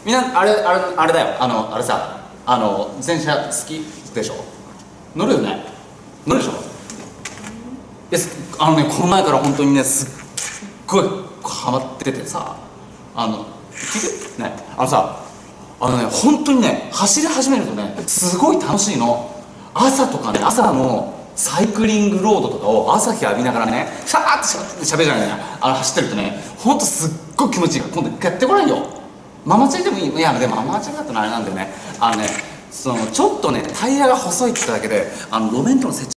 みんなあれだよ、あれさ、自転車好きでしょ。乗るよね。乗るでしょ。この前から本当にね、すっごいハマっててさ、聞いてね、本当にね、走り始めるとね、すごい楽しいの。朝とかね、朝のサイクリングロードとかを朝日浴びながらね、シャーってしゃべるじゃないね、走ってるとね、ほんとすっごい気持ちいいから、今度やってごらんよ。ママチャリでもいい。いや、でもママチャリだとあれなんでね、ちょっとね、タイヤが細いって言っただけで、路面との接